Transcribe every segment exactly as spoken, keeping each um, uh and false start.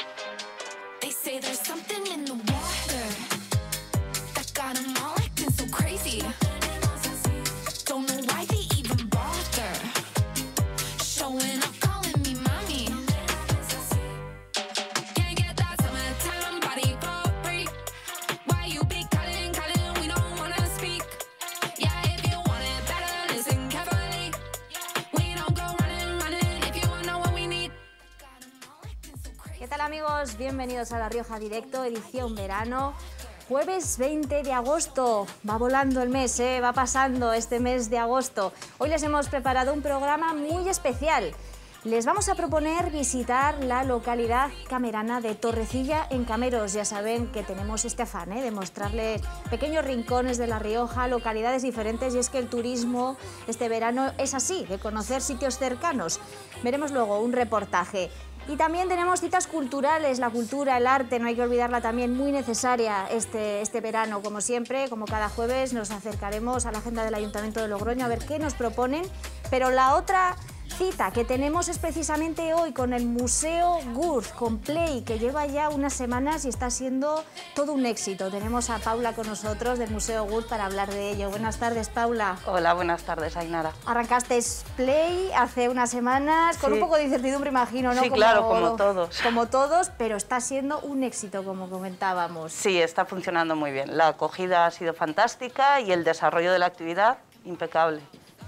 They say there's something in the water that got them all acting so crazy. Don't know why they even bother showing up, calling me mommy. Can't get that summertime body for free. Why you be calling, calling, we don't wanna speak. Yeah, if you want it better, listen carefully. We don't go running, running if you know what we need. ¿Qué tal, amigos? Bienvenidos a La Rioja Directo, edición verano. Jueves veinte de agosto, va volando el mes, ¿eh? Va pasando este mes de agosto. Hoy les hemos preparado un programa muy especial. Les vamos a proponer visitar la localidad camerana de Torrecilla en Cameros. Ya saben que tenemos este afán, ¿eh? de mostrarles pequeños rincones de La Rioja, localidades diferentes, y es que el turismo este verano es así, de conocer sitios cercanos. Veremos luego un reportaje. Y también tenemos citas culturales, la cultura, el arte, no hay que olvidarla también, muy necesaria este, este verano. Como siempre, como cada jueves, nos acercaremos a la agenda del Ayuntamiento de Logroño a ver qué nos proponen. Pero la otra cita que tenemos es precisamente hoy con el Museo Gurz, con Play, que lleva ya unas semanas y está siendo todo un éxito. Tenemos a Paula con nosotros del Museo Gurz para hablar de ello. Buenas tardes, Paula. Hola, buenas tardes, Ainara. Arrancaste Play hace unas semanas, con sí. un poco de incertidumbre, imagino, ¿no? Sí, como, claro, como todos. Como todos, pero está siendo un éxito, como comentábamos. Sí, está funcionando muy bien. La acogida ha sido fantástica y el desarrollo de la actividad impecable.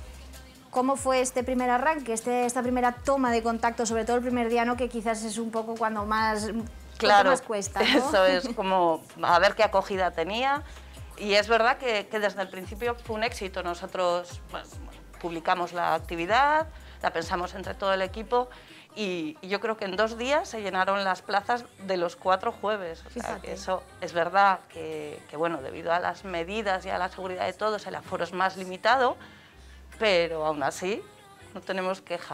¿Cómo fue este primer arranque, este, esta primera toma de contacto, sobre todo el primer día, ¿no? Que quizás es un poco cuando más, claro, más cuesta, ¿no? Eso es como a ver qué acogida tenía, y es verdad que, que desde el principio fue un éxito. Nosotros pues, publicamos la actividad, la pensamos entre todo el equipo, y, y yo creo que en dos días se llenaron las plazas de los cuatro jueves. O sea, que eso es verdad que, que, bueno, debido a las medidas y a la seguridad de todos, el aforo es más limitado, pero aún así no tenemos queja.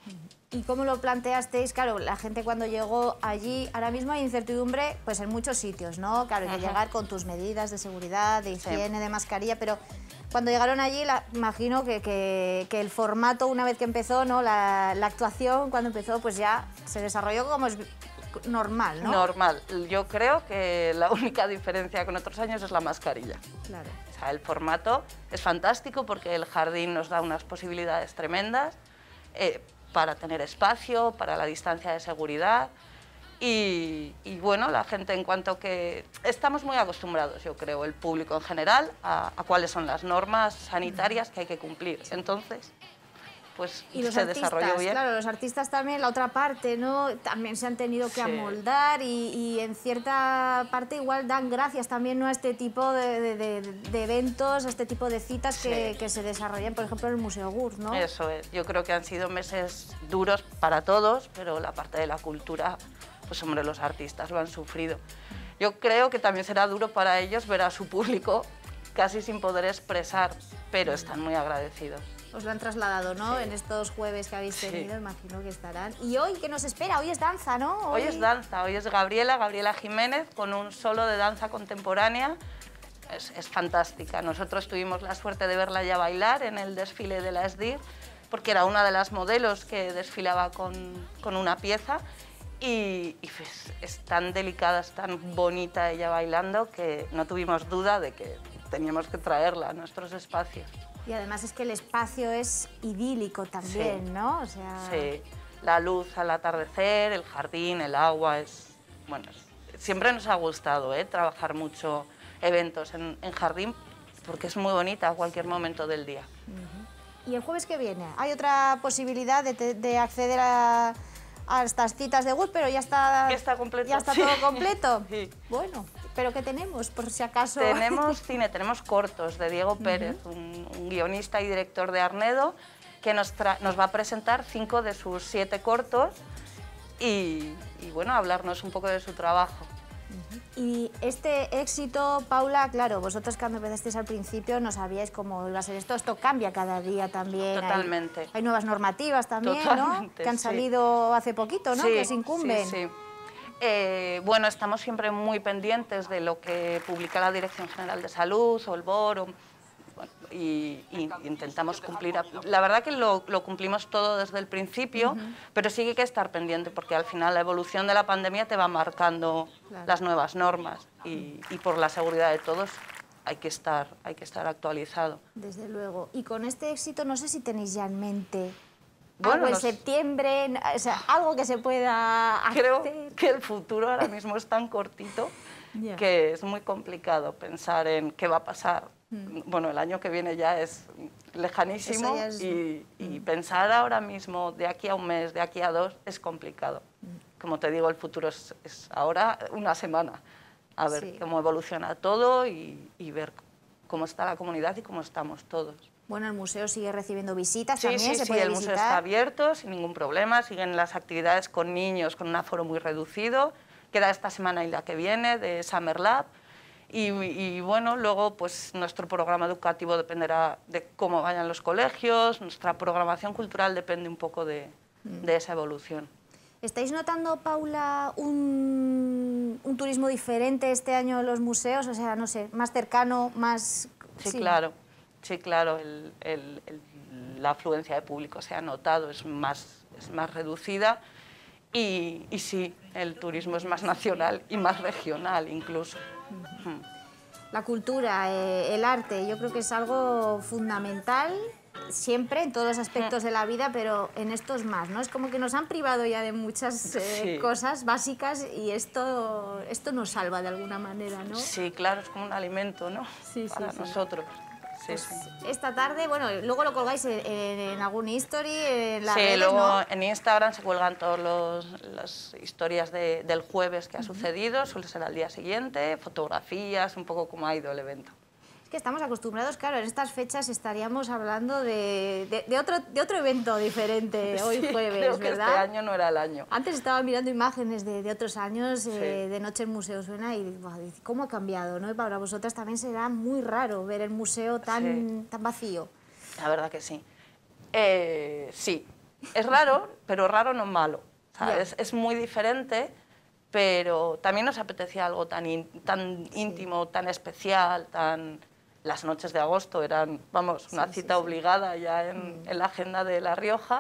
¿Y cómo lo planteasteis? Claro, la gente cuando llegó allí, ahora mismo hay incertidumbre pues en muchos sitios, ¿no? Claro, hay que llegar con tus medidas de seguridad, de higiene, sí. de mascarilla, pero cuando llegaron allí, la, imagino que, que, que el formato, una vez que empezó, ¿no? la, la actuación, cuando empezó, pues ya se desarrolló como es normal, ¿no? Normal. Yo creo que la única diferencia con otros años es la mascarilla. Claro. O sea, el formato es fantástico porque el jardín nos da unas posibilidades tremendas eh, para tener espacio, para la distancia de seguridad y, y bueno, la gente, en cuanto que estamos muy acostumbrados, yo creo, el público en general, a, a cuáles son las normas sanitarias que hay que cumplir. Entonces, pues y los se artistas, desarrolló bien. Claro, los artistas también, la otra parte, ¿no? También se han tenido que sí. amoldar y, y en cierta parte igual dan gracias también, ¿no? a este tipo de, de, de, de eventos, a este tipo de citas sí. que, que se desarrollan, por ejemplo, en el Museo Gurz, ¿no? Eso es, yo creo que han sido meses duros para todos, pero la parte de la cultura, pues hombre, los artistas lo han sufrido. Yo creo que también será duro para ellos ver a su público casi sin poder expresar, pero están muy agradecidos. Os lo han trasladado, ¿no? Sí. En estos jueves que habéis tenido, sí. imagino que estarán. ¿Y hoy qué nos espera? Hoy es danza, ¿no? Hoy, hoy es danza, hoy es Gabriela, Gabriela Jiménez, con un solo de danza contemporánea. Es, es fantástica. Nosotros tuvimos la suerte de verla ya bailar en el desfile de la ESDIR, porque era una de las modelos que desfilaba con, con una pieza, y, y pues, es tan delicada, es tan bonita ella bailando, que no tuvimos duda de que teníamos que traerla a nuestros espacios. Y además es que el espacio es idílico también, sí. ¿no? O sea... Sí, la luz al atardecer, el jardín, el agua, es... Bueno, siempre nos ha gustado, ¿eh? Trabajar mucho eventos en, en jardín, porque es muy bonita a cualquier momento del día. Uh-huh. ¿Y el jueves que viene? ¿Hay otra posibilidad de, de acceder a, a estas citas de Gurz, pero ya está, ya está completo? ¿Ya está sí. todo completo? Sí. Bueno... ¿Pero qué tenemos, por si acaso? Tenemos cine, tenemos cortos de Diego Pérez, uh-huh. un, un guionista y director de Arnedo, que nos, nos va a presentar cinco de sus siete cortos y, y bueno, hablarnos un poco de su trabajo. Uh-huh. Y este éxito, Paula, claro, vosotros cuando empezasteis al principio no sabíais cómo iba a ser esto, esto cambia cada día también. Totalmente. Hay, hay nuevas normativas también, Totalmente, ¿no? Que han sí. salido hace poquito, ¿no? Sí, que os incumben. Sí, sí. Eh, bueno, estamos siempre muy pendientes de lo que publica la Dirección General de Salud o el B O R, o, bueno, y, y intentamos cumplir. La verdad que lo, lo cumplimos todo desde el principio, uh-huh. pero sí que hay que estar pendiente porque al final la evolución de la pandemia te va marcando claro. las nuevas normas y, y por la seguridad de todos hay que estar, hay que estar actualizado. Desde luego. Y con este éxito no sé si tenéis ya en mente bueno, algo en nos... septiembre, o sea, algo que se pueda hacer. Creo que el futuro ahora mismo es tan cortito yeah. que es muy complicado pensar en qué va a pasar. Mm. Bueno, el año que viene ya es lejanísimo ya es... y, y mm. pensar ahora mismo de aquí a un mes, de aquí a dos, es complicado. Mm. Como te digo, el futuro es, es ahora una semana. A ver sí. cómo evoluciona todo y, y ver cómo está la comunidad y cómo estamos todos. Bueno, el museo sigue recibiendo visitas sí, también, sí, se sí, puede el visitar. museo está abierto sin ningún problema, siguen las actividades con niños con un aforo muy reducido, queda esta semana y la que viene de Summer Lab y, y bueno, luego pues nuestro programa educativo dependerá de cómo vayan los colegios, nuestra programación cultural depende un poco de, mm. de esa evolución. ¿Estáis notando, Paula, un, un turismo diferente este año en los museos? O sea, no sé, más cercano, más... Sí, sí. claro, sí, claro, el, el, el, la afluencia de público se ha notado, es más, es más reducida y, y sí, el turismo es más nacional y más regional incluso. Uh-huh. La cultura, eh, el arte, yo creo que es algo fundamental siempre, en todos los aspectos de la vida, pero en estos más, ¿no? Es como que nos han privado ya de muchas eh, sí. cosas básicas y esto, esto nos salva de alguna manera, ¿no? Sí, claro, es como un alimento, ¿no? Sí, Para sí, nosotros. Sí, pues sí. Esta tarde, bueno, luego lo colgáis en, en, en algún history, en las sí, redes, luego ¿no? en Instagram se cuelgan todas las historias de, del jueves que ha uh-huh. sucedido, suele ser al día siguiente, fotografías, un poco cómo ha ido el evento. Es que estamos acostumbrados, claro, en estas fechas estaríamos hablando de, de, de, otro, de otro evento diferente hoy sí, jueves, creo que ¿verdad? Este año no era el año. Antes estaba mirando imágenes de, de otros años, sí. eh, de Noche en Museo Suena, y wow, cómo ha cambiado, ¿no? Y para vosotras también será muy raro ver el museo tan, sí. tan vacío. La verdad que sí. Eh, sí, es raro, pero raro no malo. ¿Sabes? Yeah. Es muy diferente, pero también nos apetecía algo tan, in, tan sí. íntimo, tan especial, tan... Las noches de agosto eran, vamos, una sí, cita sí, sí. obligada ya en, mm. en la agenda de La Rioja,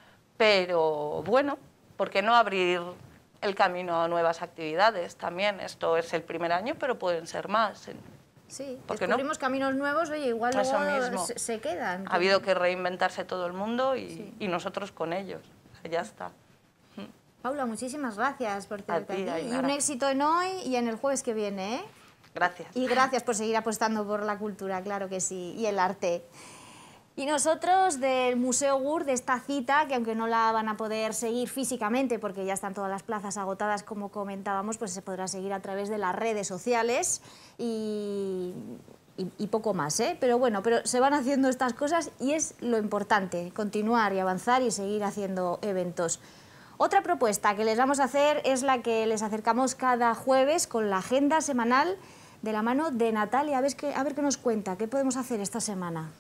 pero bueno, ¿por qué no abrir el camino a nuevas actividades también? Esto es el primer año, pero pueden ser más. Sí, descubrimos no? caminos nuevos, oye, igual luego mismo. Se, se quedan. Ha habido que reinventarse todo el mundo y, sí. y nosotros con ellos, ya está. Paula, muchísimas gracias por tenerte aquí. Ay, y un éxito en hoy y en el jueves que viene, ¿eh? Gracias. Y gracias por seguir apostando por la cultura, claro que sí, y el arte. Y nosotros del Museo Gurb, de esta cita, que aunque no la van a poder seguir físicamente, porque ya están todas las plazas agotadas, como comentábamos, pues se podrá seguir a través de las redes sociales y, y, y poco más, ¿eh? Pero bueno, pero se van haciendo estas cosas y es lo importante, continuar y avanzar y seguir haciendo eventos. Otra propuesta que les vamos a hacer es la que les acercamos cada jueves con la agenda semanal de la mano de Natalia. A ver qué, a ver qué nos cuenta, qué podemos hacer esta semana.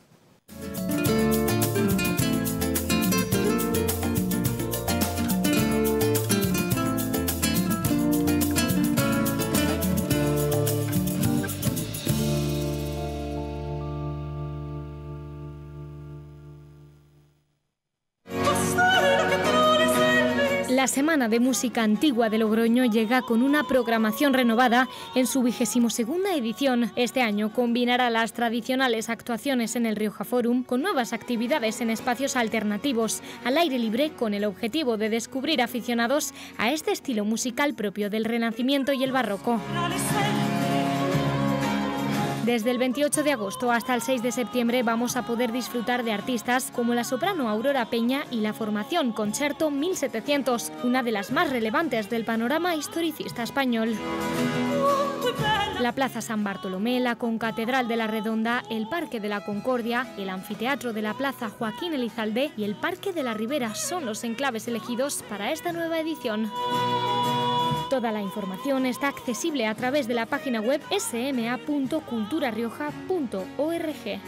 La Semana de Música Antigua de Logroño llega con una programación renovada en su vigésimo segunda edición. Este año combinará las tradicionales actuaciones en el Rioja Forum con nuevas actividades en espacios alternativos, al aire libre, con el objetivo de descubrir aficionados a este estilo musical propio del Renacimiento y el Barroco. Desde el veintiocho de agosto hasta el seis de septiembre vamos a poder disfrutar de artistas como la soprano Aurora Peña y la formación Concerto mil setecientos, una de las más relevantes del panorama historicista español. La Plaza San Bartolomé, la Concatedral de la Redonda, el Parque de la Concordia, el Anfiteatro de la Plaza Joaquín Elizalde y el Parque de la Ribera son los enclaves elegidos para esta nueva edición. Toda la información está accesible a través de la página web s m a punto cultura rioja punto org.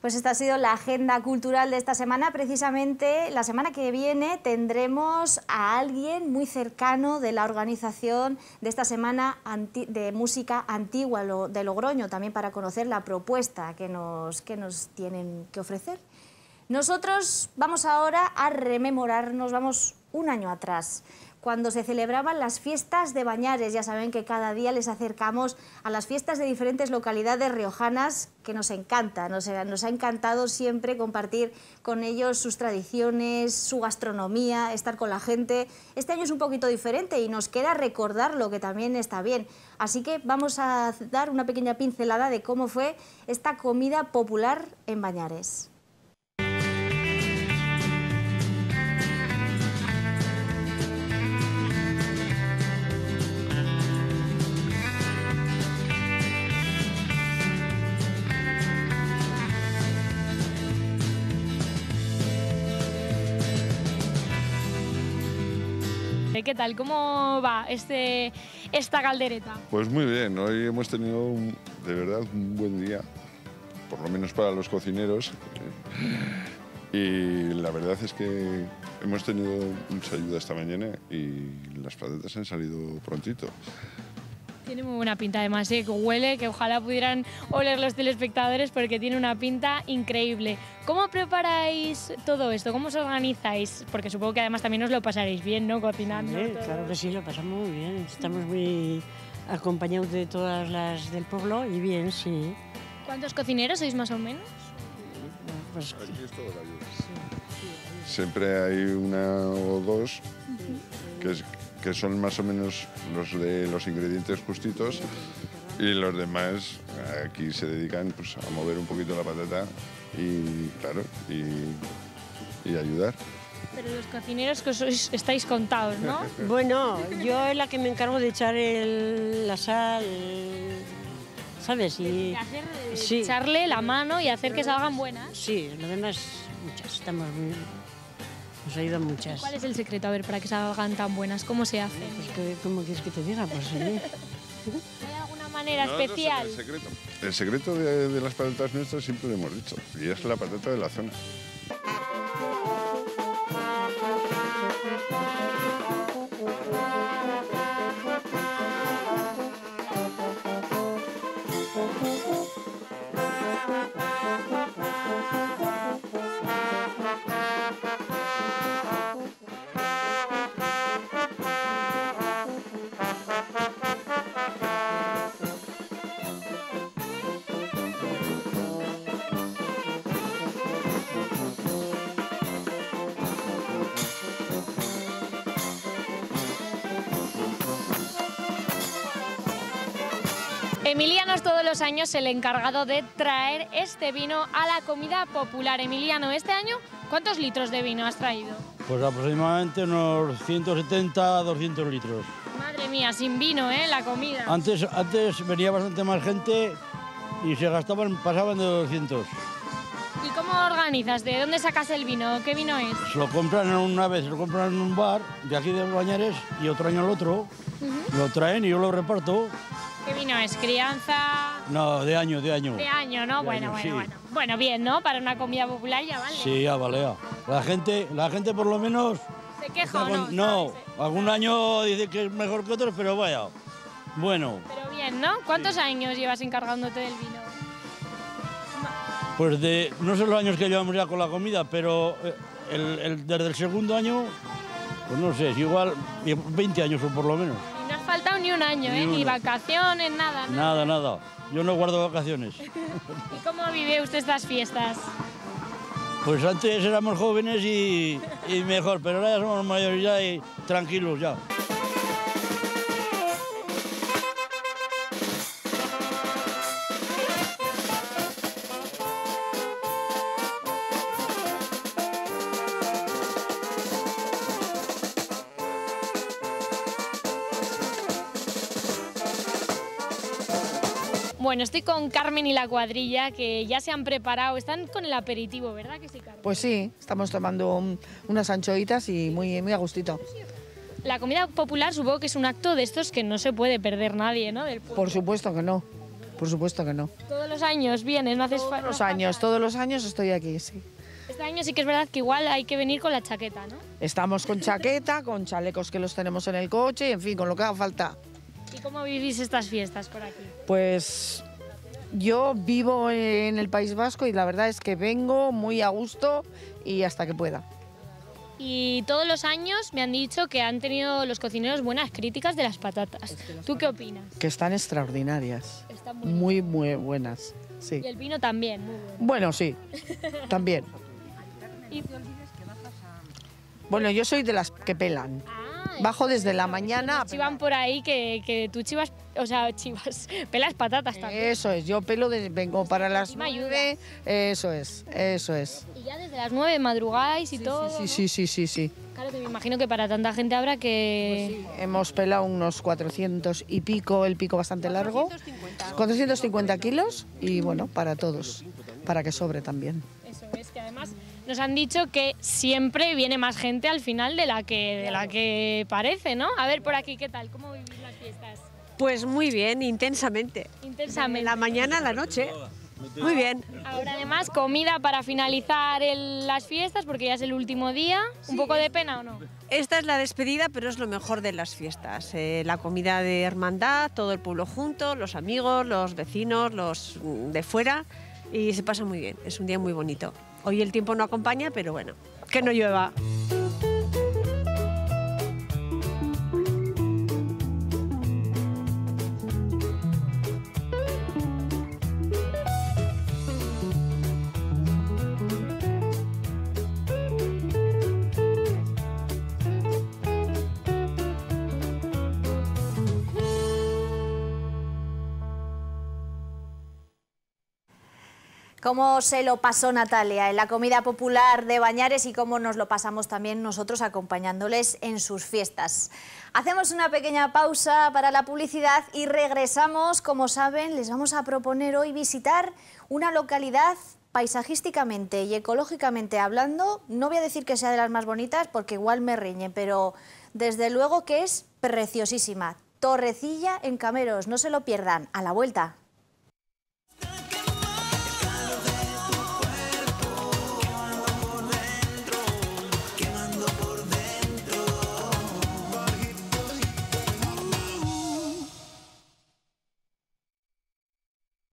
Pues esta ha sido la agenda cultural de esta semana. Precisamente la semana que viene tendremos a alguien muy cercano de la organización de esta semana de música antigua de Logroño, también para conocer la propuesta que nos, que nos tienen que ofrecer. Nosotros vamos ahora a rememorarnos, vamos un año atrás, cuando se celebraban las fiestas de Bañares. Ya saben que cada día les acercamos a las fiestas de diferentes localidades riojanas que nos encanta, nos, nos ha encantado siempre compartir con ellos sus tradiciones, su gastronomía, estar con la gente. Este año es un poquito diferente y nos queda recordarlo, que también está bien. Así que vamos a dar una pequeña pincelada de cómo fue esta comida popular en Bañares. ¿Qué tal? ¿Cómo va este, esta caldereta? Pues muy bien, hoy hemos tenido un, de verdad un buen día, por lo menos para los cocineros, y la verdad es que hemos tenido mucha ayuda esta mañana y las patatas han salido prontito. Tiene muy buena pinta, además, ¿eh? Que huele, que ojalá pudieran oler los telespectadores porque tiene una pinta increíble. ¿Cómo preparáis todo esto? ¿Cómo os organizáis? Porque supongo que además también os lo pasaréis bien, ¿no? Cocinando. Sí, claro que sí, lo pasamos muy bien. Estamos muy acompañados de todas las del pueblo y bien, sí. ¿Cuántos cocineros sois más o menos? Pues, aquí es todo la ayuda. Sí, sí. Siempre hay una o dos uh-huh. que es... que son más o menos los de los ingredientes justitos, y los demás aquí se dedican pues, a mover un poquito la patata y, claro, y, y ayudar. Pero los cocineros que sois, estáis contados, ¿no? Bueno, yo es la que me encargo de echar el, la sal, ¿sabes? Y, de hacer, de sí. echarle la mano y hacer que salgan buenas. Sí, lo demás, muchas, estamos muy... Nos ha ido muchas. ¿Cuál es el secreto, a ver, para que salgan tan buenas? ¿Cómo se hace? Pues que, ¿cómo quieres que te diga? Pues sí. ¿Hay alguna manera no, especial? No sé el secreto, el secreto de, de las patatas nuestras siempre lo hemos dicho, y es la patata de la zona. Emiliano es todos los años el encargado de traer este vino a la comida popular. Emiliano, este año, ¿cuántos litros de vino has traído? Pues aproximadamente unos ciento setenta a doscientos litros. Madre mía, sin vino, ¿eh? La comida. Antes, antes venía bastante más gente y se gastaban, pasaban de doscientos. ¿Y cómo organizas? ¿De dónde sacas el vino? ¿Qué vino es? Se lo compran una vez, se lo compran en un bar de aquí de Bañares y otro año el otro. Uh-huh. Lo traen y yo lo reparto. ¿Qué vino es? ¿Crianza? No, de año, de año. De año, ¿no? De bueno, año, bueno, sí. bueno. Bueno, bien, ¿no? Para una comida popular ya vale. Sí, ya vale. Ya. La gente, la gente por lo menos... ¿Se queja o no? No, algún año dice que es mejor que otros, pero vaya, bueno. Pero bien, ¿no? ¿Cuántos sí. años llevas encargándote del vino? Pues de, no sé los años que llevamos ya con la comida, pero el, el, desde el segundo año, pues no sé, es igual veinte años o por lo menos. No has faltado ni un año, ni ¿eh? Uno. Ni vacaciones, nada, nada. Nada, nada. Yo no guardo vacaciones. ¿Y cómo vive usted estas fiestas? Pues antes éramos jóvenes y, y mejor, pero ahora ya somos mayores ya y tranquilos ya. Bueno, estoy con Carmen y la cuadrilla, que ya se han preparado, están con el aperitivo, ¿verdad que sí, Carmen? Pues sí, estamos tomando un, unas anchoitas y muy, muy a gustito. La comida popular supongo que es un acto de estos que no se puede perder nadie, ¿no? Del pueblo. Por supuesto que no. por supuesto que no. Todos los años vienes, no haces falta. Todos los años, todos los años estoy aquí, sí. Este año sí que es verdad que igual hay que venir con la chaqueta, ¿no? Estamos con chaqueta, con chalecos que los tenemos en el coche, en fin, con lo que haga falta. ¿Y cómo vivís estas fiestas por aquí? Pues yo vivo en el País Vasco y la verdad es que vengo muy a gusto y hasta que pueda. Y todos los años me han dicho que han tenido los cocineros buenas críticas de las patatas. ¿Tú qué opinas? Que están extraordinarias, Están muy, muy, muy buenas, sí. Y el vino también, muy bueno. Bueno, sí, también. Y- Bueno, yo soy de las que pelan. Ah, Bajo desde la mañana a chivan pelar. por ahí que, que tú chivas, o sea, chivas, pelas patatas también. Eso es, yo pelo, de, vengo para las encima ayuda. nueve, eso es, eso es. Y ya desde las nueve madrugáis y todo. Sí, ¿no? sí, sí, sí, sí. Claro que me imagino que para tanta gente habrá que... Hemos pelado unos cuatrocientos y pico, el pico bastante largo. cuatrocientos cincuenta kilos y bueno, para todos, para que sobre también. Eso es, que además nos han dicho que siempre viene más gente al final de la que, de la que parece, ¿no? A ver, por aquí, ¿qué tal? ¿Cómo vivís las fiestas? Pues muy bien, intensamente. Intensamente. De la mañana a la noche. Muy bien. Ahora además comida para finalizar el- las fiestas porque ya es el último día. ¿Un poco de pena o no? Esta es la despedida, pero es lo mejor de las fiestas. Eh, la comida de hermandad, todo el pueblo junto, los amigos, los vecinos, los mm, de fuera. Y se pasa muy bien, es un día muy bonito. Hoy el tiempo no acompaña, pero bueno, que no llueva. Cómo se lo pasó Natalia en la comida popular de Bañares y cómo nos lo pasamos también nosotros acompañándoles en sus fiestas. Hacemos una pequeña pausa para la publicidad y regresamos. Como saben, les vamos a proponer hoy visitar una localidad paisajísticamente y ecológicamente hablando. No voy a decir que sea de las más bonitas porque igual me riñe, pero desde luego que es preciosísima. Torrecilla en Cameros, no se lo pierdan. A la vuelta.